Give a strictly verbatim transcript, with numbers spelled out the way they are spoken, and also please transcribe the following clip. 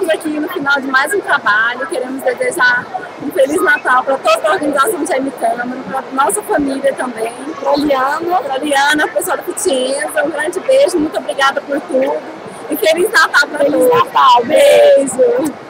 aqui no final de mais um trabalho. Queremos desejar um Feliz Natal para toda a organização de M Câmara, para nossa família também, para a Liana, para a Liana, pessoal da Pitienza. Um grande beijo, muito obrigada por tudo. E Feliz Natal para todos. Feliz Natal, beijo!